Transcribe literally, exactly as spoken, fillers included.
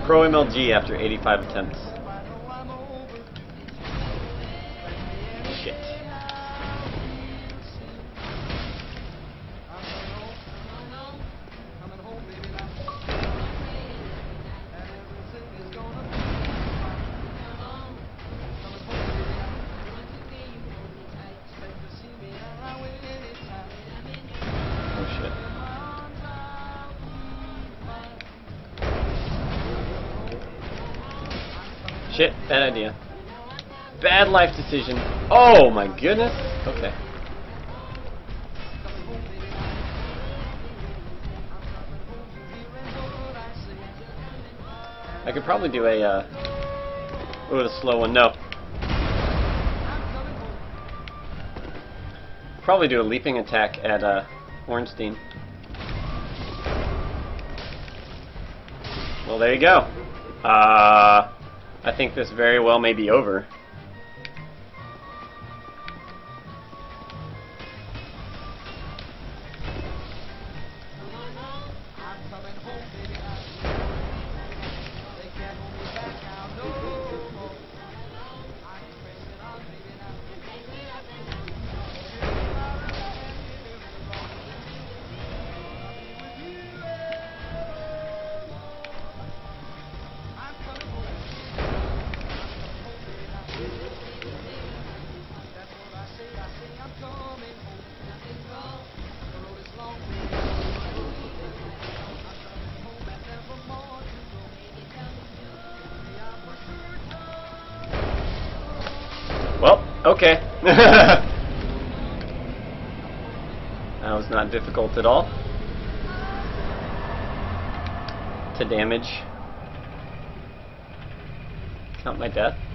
Pro M L G after eighty-five attempts. Shit. Oh shit. Shit, bad idea. Bad life decision. Oh my goodness. Okay. I could probably do a, uh... Ooh, a slow one. No. Probably do a leaping attack at, uh, Ornstein. Well, there you go. Uh... I think this very well may be over. Well, okay. That was not difficult at all to damage. Count my death.